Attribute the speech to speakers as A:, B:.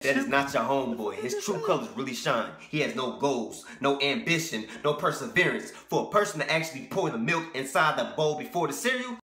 A: That is not your homeboy. His true colors really shine. He has no goals, no ambition, no perseverance. For a person to actually pour the milk inside the bowl before the cereal,